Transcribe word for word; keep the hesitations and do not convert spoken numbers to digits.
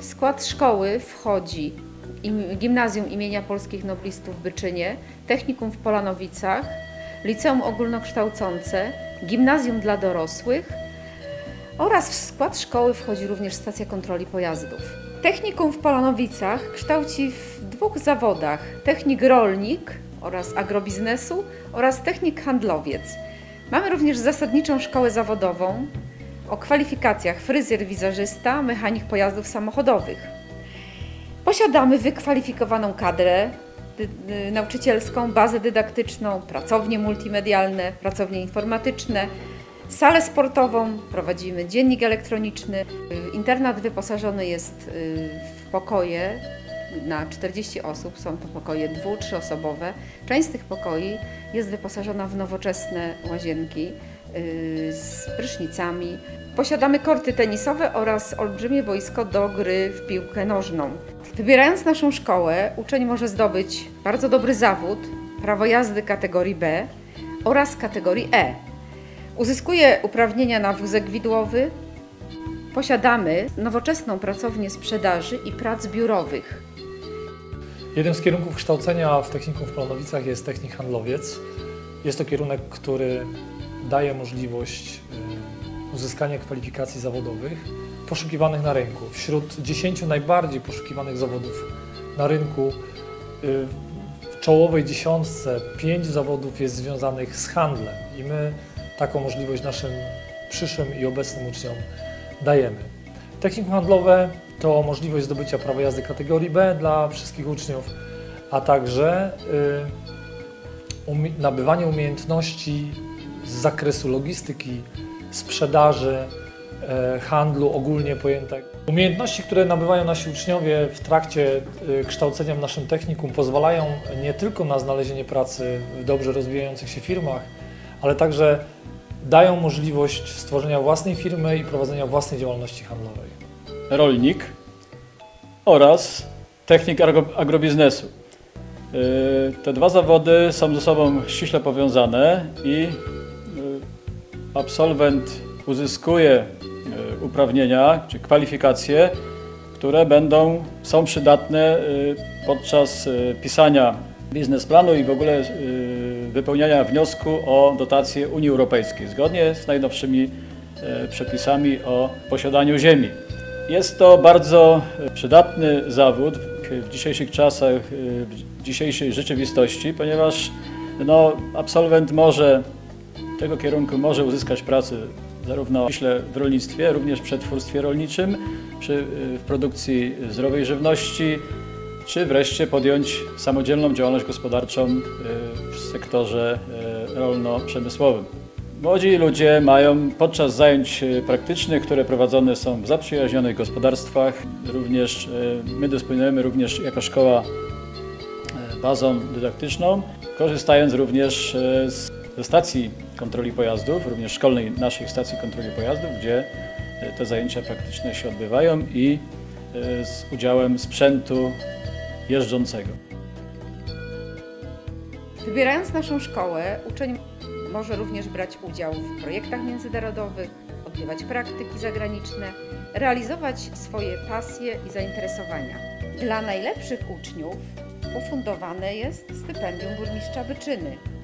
W skład szkoły wchodzi Gimnazjum imienia Polskich Noblistów w Byczynie, Technikum w Polanowicach, Liceum Ogólnokształcące, Gimnazjum dla dorosłych oraz w skład szkoły wchodzi również stacja kontroli pojazdów. Technikum w Polanowicach kształci w dwóch zawodach: technik rolnik oraz agrobiznesu oraz technik handlowiec. Mamy również zasadniczą szkołę zawodową o kwalifikacjach fryzjer, wizażysta, mechanik pojazdów samochodowych. Posiadamy wykwalifikowaną kadrę nauczycielską, bazę dydaktyczną, pracownie multimedialne, pracownie informatyczne, salę sportową, prowadzimy dziennik elektroniczny. Internat wyposażony jest w pokoje na czterdzieści osób, są to pokoje dwu-, trzyosobowe. Część z tych pokoi jest wyposażona w nowoczesne łazienki z prysznicami. Posiadamy korty tenisowe oraz olbrzymie boisko do gry w piłkę nożną. Wybierając naszą szkołę, uczeń może zdobyć bardzo dobry zawód, prawo jazdy kategorii B oraz kategorii E. Uzyskuje uprawnienia na wózek widłowy. Posiadamy nowoczesną pracownię sprzedaży i prac biurowych. Jednym z kierunków kształcenia w Technikum w Polanowicach jest technik handlowiec. Jest to kierunek, który daje możliwość uzyskania kwalifikacji zawodowych poszukiwanych na rynku. Wśród dziesięciu najbardziej poszukiwanych zawodów na rynku w czołowej dziesiątce pięć zawodów jest związanych z handlem i my taką możliwość naszym przyszłym i obecnym uczniom dajemy. Technikum handlowe to możliwość zdobycia prawa jazdy kategorii B dla wszystkich uczniów, a także y, nabywanie umiejętności z zakresu logistyki, sprzedaży, y, handlu ogólnie pojętego. Umiejętności, które nabywają nasi uczniowie w trakcie y, kształcenia w naszym technikum, pozwalają nie tylko na znalezienie pracy w dobrze rozwijających się firmach, ale także dają możliwość stworzenia własnej firmy i prowadzenia własnej działalności handlowej. Rolnik oraz technik agrobiznesu. Te dwa zawody są ze sobą ściśle powiązane i absolwent uzyskuje uprawnienia czy kwalifikacje, które będą, są przydatne podczas pisania biznesplanu i w ogóle wypełniania wniosku o dotację Unii Europejskiej, zgodnie z najnowszymi przepisami o posiadaniu ziemi. Jest to bardzo przydatny zawód w dzisiejszych czasach, w dzisiejszej rzeczywistości, ponieważ no, absolwent może tego kierunku może uzyskać pracę zarówno ściśle w rolnictwie, również w przetwórstwie rolniczym, przy, w produkcji zdrowej żywności, czy wreszcie podjąć samodzielną działalność gospodarczą w sektorze rolno-przemysłowym. Młodzi ludzie mają podczas zajęć praktycznych, które prowadzone są w zaprzyjaźnionych gospodarstwach, również my dysponujemy również jako szkoła bazą dydaktyczną, korzystając również z, ze stacji kontroli pojazdów, również szkolnej naszej stacji kontroli pojazdów, gdzie te zajęcia praktyczne się odbywają i z udziałem sprzętu jeżdżącego. Wybierając naszą szkołę, uczeń może również brać udział w projektach międzynarodowych, odbywać praktyki zagraniczne, realizować swoje pasje i zainteresowania. Dla najlepszych uczniów ufundowane jest stypendium burmistrza Byczyny.